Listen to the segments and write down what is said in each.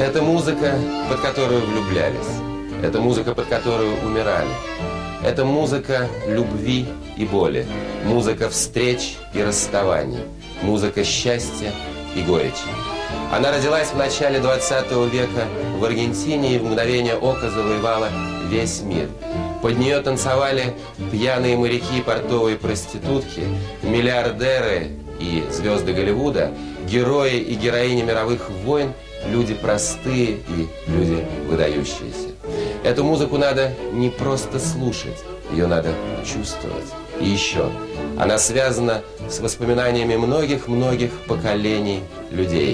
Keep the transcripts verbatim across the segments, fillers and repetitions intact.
Это музыка, под которую влюблялись. Это музыка, под которую умирали. Это музыка любви и боли. Музыка встреч и расставаний. Музыка счастья и горечи. Она родилась в начале двадцатого века в Аргентине и в мгновение ока завоевала весь мир. Под нее танцевали пьяные моряки и портовые проститутки, миллиардеры и звезды Голливуда, герои и героини мировых войн, люди простые и люди выдающиеся. Эту музыку надо не просто слушать, ее надо чувствовать. И еще, она связана с воспоминаниями многих-многих поколений людей.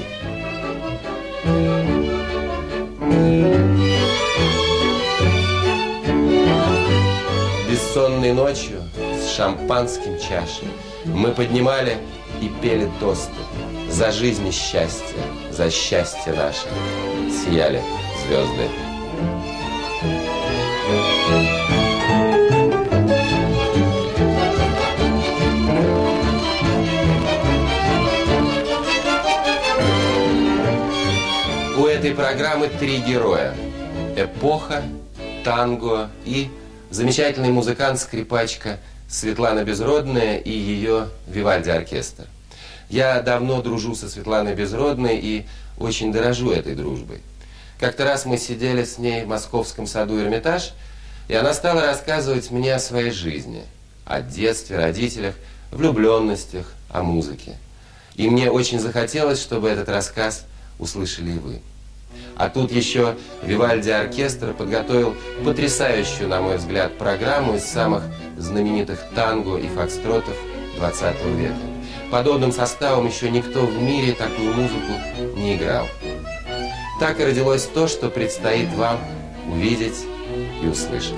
Бессонной ночью с шампанским чашей мы поднимали и пели тосты за жизнь и счастье, за счастье наше. Сияли звезды. У этой программы три героя. Эпоха, танго и замечательный музыкант-скрипачка Светлана Безродная и ее Вивальди-оркестр. Я давно дружу со Светланой Безродной и очень дорожу этой дружбой. Как-то раз мы сидели с ней в московском саду Эрмитаж, и она стала рассказывать мне о своей жизни, о детстве, родителях, влюбленностях, о музыке. И мне очень захотелось, чтобы этот рассказ услышали и вы. А тут еще Вивальди-оркестр подготовил потрясающую, на мой взгляд, программу из самых знаменитых танго и фокстротов двадцатого века. Подобным составом еще никто в мире такую музыку не играл. Так и родилось то, что предстоит вам увидеть и услышать.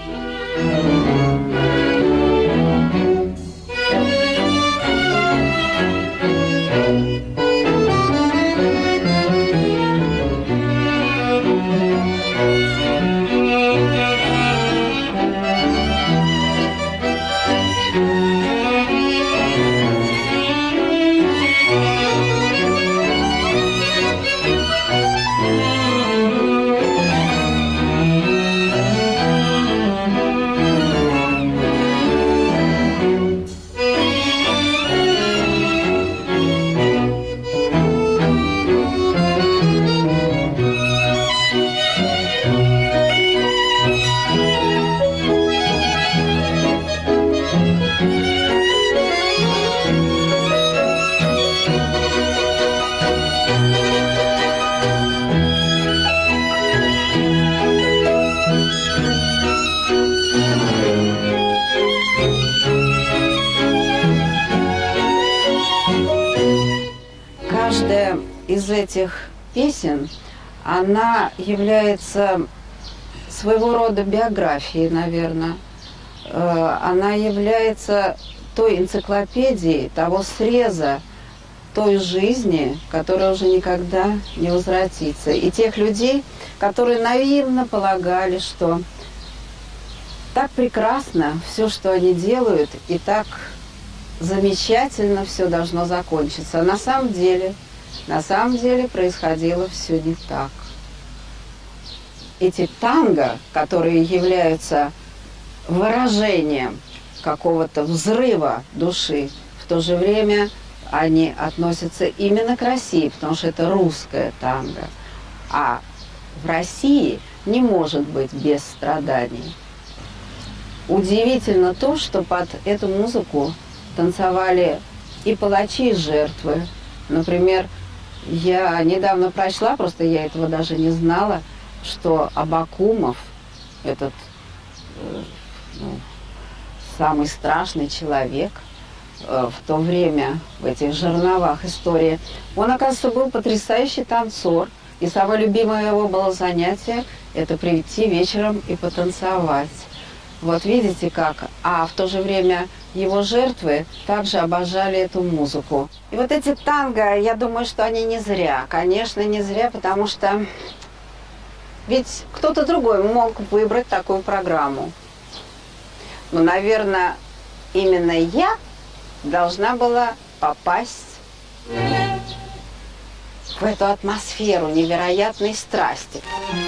Каждая из этих песен, она является своего рода биографией, наверное. Она является той энциклопедией, того среза, той жизни, которая уже никогда не возвратится. И тех людей, которые наивно полагали, что так прекрасно все, что они делают, и так замечательно все должно закончиться. А на самом деле, на самом деле происходило все не так. Эти танго, которые являются выражением какого-то взрыва души, в то же время они относятся именно к России, потому что это русское танго. А в России не может быть без страданий. Удивительно то, что под эту музыку танцевали и палачи, и жертвы. Например, я недавно прочла, просто я этого даже не знала, что Абакумов, этот э, ну, самый страшный человек э, в то время, в этих жерновах истории, он, оказывается, был потрясающий танцор. И самое любимое его было занятие – это прийти вечером и потанцевать. Вот видите как. А в то же время его жертвы также обожали эту музыку. И вот эти танго, я думаю, что они не зря. Конечно, не зря, потому что ведь кто-то другой мог выбрать такую программу. Но, наверное, именно я должна была попасть в эту атмосферу невероятной страсти.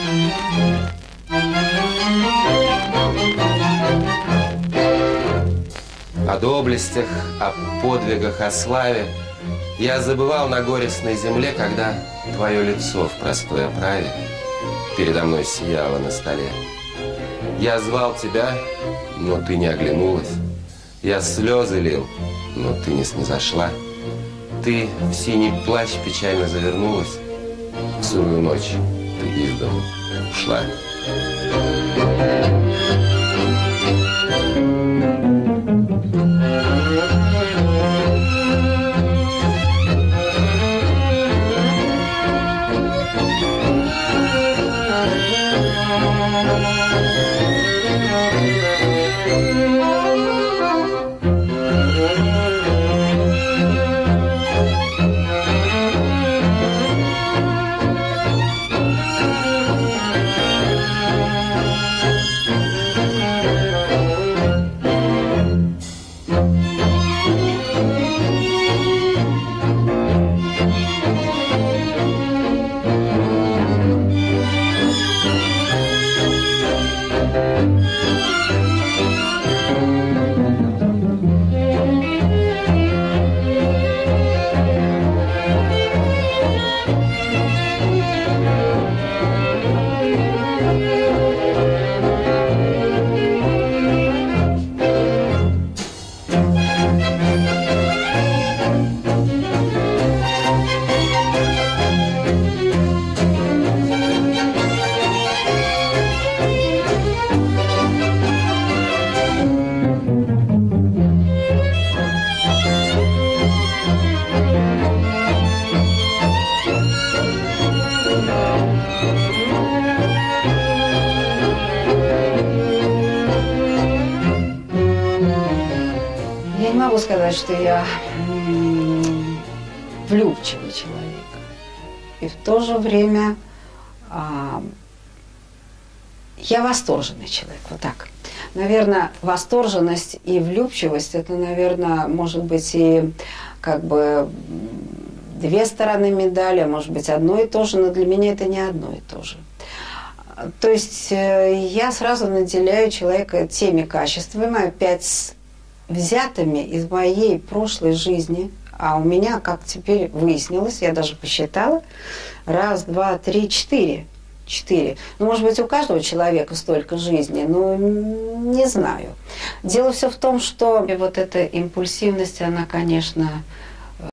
О доблестях, о подвигах, о славе я забывал на горестной земле, когда твое лицо в простой оправе передо мной сияло на столе. Я звал тебя, но ты не оглянулась. Я слезы лил, но ты не снизошла. Ты в синий плащ печально завернулась. В сырую ночь ты из дому ушла. Я не могу сказать, что я влюбчивый человек. И в то же время а, я восторженный человек. Вот так. Наверное, восторженность и влюбчивость, это, наверное, может быть и как бы две стороны медали, а может быть одно и то же, но для меня это не одно и то же. То есть я сразу наделяю человека теми качествами, опять взятыми из моей прошлой жизни, а у меня, как теперь выяснилось, я даже посчитала, раз, два, три, четыре. Четыре. Ну, может быть, у каждого человека столько жизни, но не знаю. Дело все в том, что вот эта импульсивность, она, конечно,